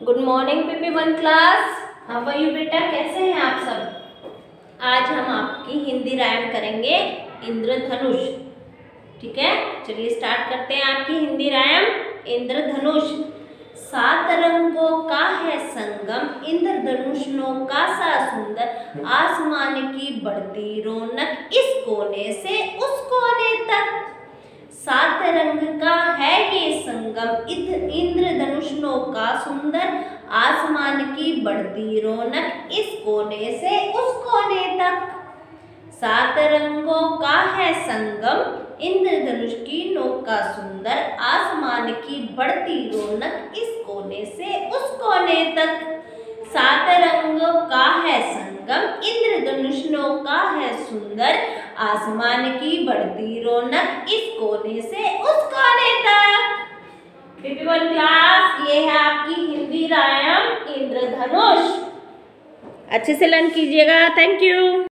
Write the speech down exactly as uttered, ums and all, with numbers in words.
Good morning PP one class. How are you बेटा, कैसे हैं आप सब। आज हम आपकी हिंदी रायम करेंगे इंद्रधनुष। ठीक है, चलिए स्टार्ट करते हैं आपकी हिंदी रायम। इंद्रधनुष। सात रंगों का है संगम, इंद्रधनुष का सा सुंदर, आसमान की बढ़ती रौनक, इस कोने से उस कोने तक। सात रंग का है ये संगम, इंद्रधनुष का सुंदर, आसमान की बढ़ती रौनक, इस कोने से उस कोने तक। सात रंगों का है संगम, इंद्रधनुष की नोक का सुंदर, आसमान की बढ़ती रौनक, इस कोने से उस कोने तक। सात रंगों का है संगम, इंद्रधनुष का है सुंदर, आसमान की बढ़ती रौनक, इस कोने से उस कोने तक। पीपी वन क्लास, ये है आपकी हिंदी रायम इंद्रधनुष। अच्छे से लर्न कीजिएगा। Thank you.